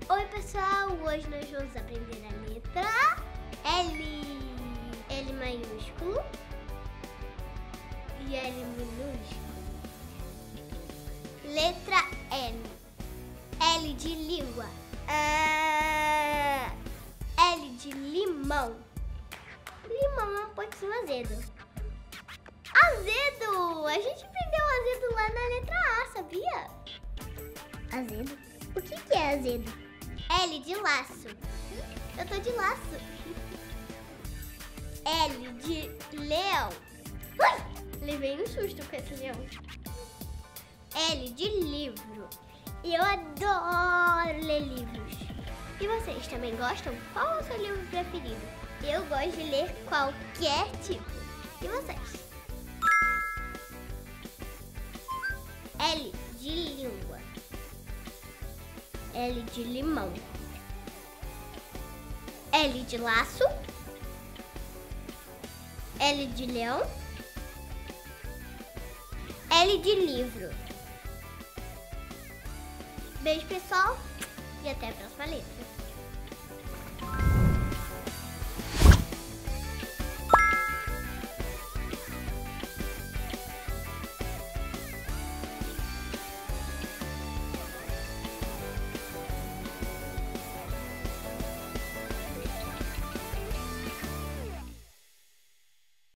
Oi pessoal, hoje nós vamos aprender a letra L. L maiúsculo e L minúsculo. Letra L. L de língua. L de limão. Limão é um pouquinho azedo. Azedo! A gente aprendeu azedo lá na letra A, sabia? Azedo? O que é azedo? L de laço. Eu tô de laço. L de leão. Ui! Levei um susto com esse leão. L de livro. Eu adoro ler livros. E vocês também gostam? Qual é o seu livro preferido? Eu gosto de ler qualquer tipo. E vocês? L de língua. L de limão. L de laço. L de leão. L de livro. Beijo, pessoal, e até a próxima letra.